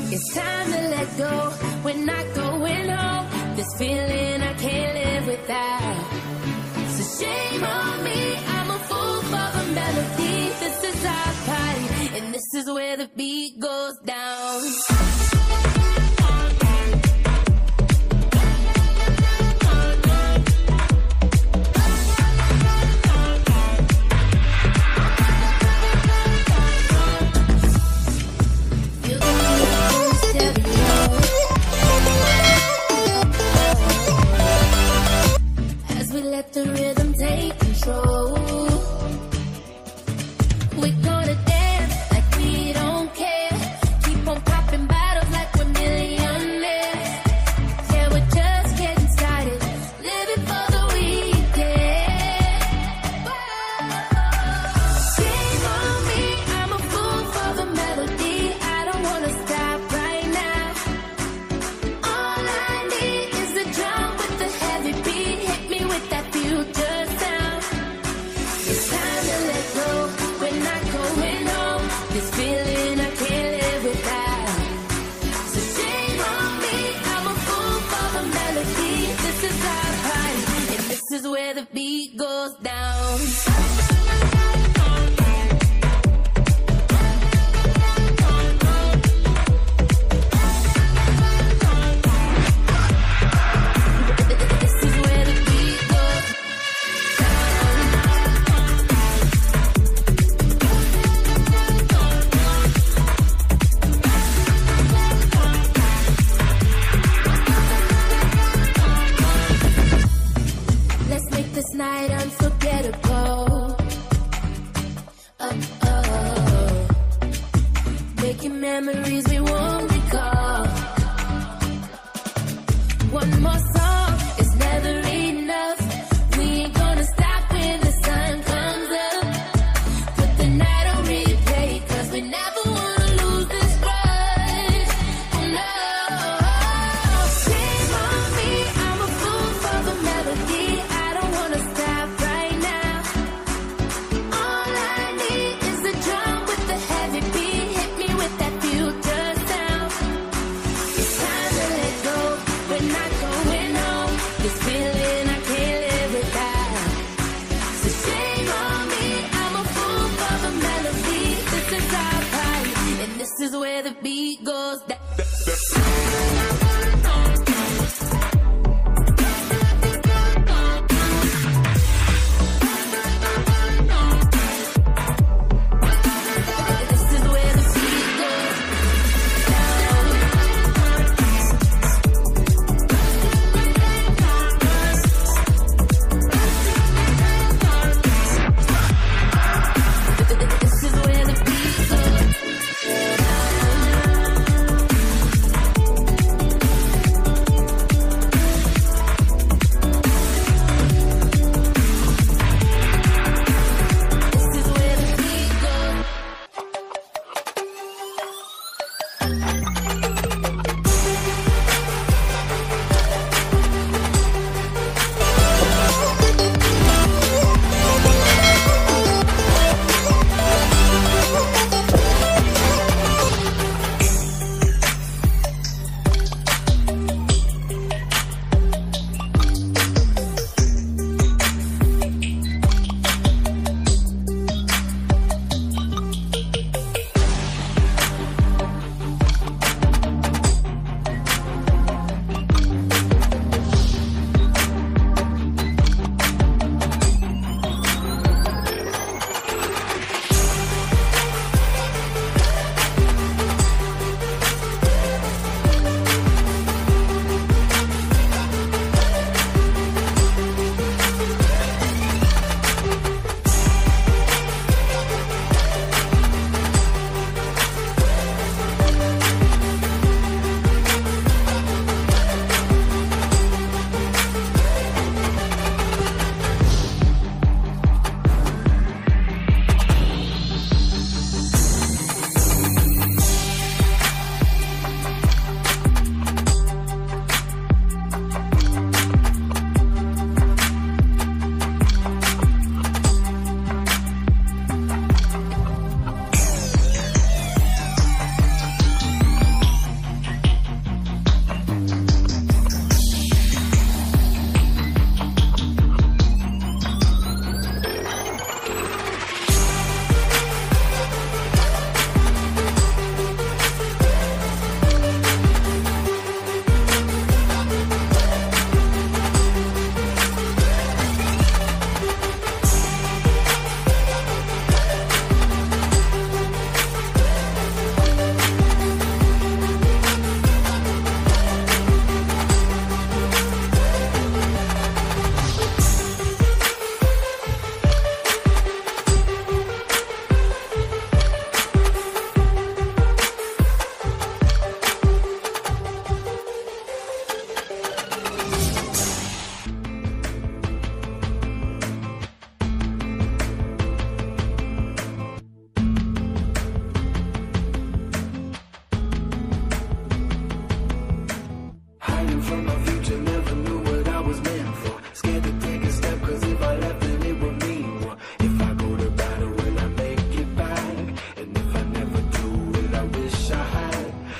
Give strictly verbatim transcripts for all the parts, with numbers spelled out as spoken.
It's time to let go. We're not going home. This feeling I can't live without. So shame on me, I'm a fool for the melody. This is our party, and this is where the beat goes down. Let the rhythm take control. We're gonna dance like we don't care. Keep on popping bottles like we're millionaires. Yeah, we're just getting started, living for the weekend. Shame on me, I'm a fool for the melody. I don't wanna stop right now. All I need is a drum with the heavy beat. Hit me with that future sound. It's time to let go. We're not going home. This feeling I can't live without. So shame on me, I'm a fool for the melody. This is our party, and this is where the beat goes down. This night unforgettable. Oh, oh. Making memories we won't recall. One more song is never enough. We ain't gonna stop when the sun comes up. Put the night on replay, cause we never wanna lose this rush. Oh no. Shame on me, I'm a fool for the melody. This is where the beat goes down.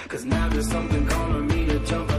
Cause now there's something calling me to jump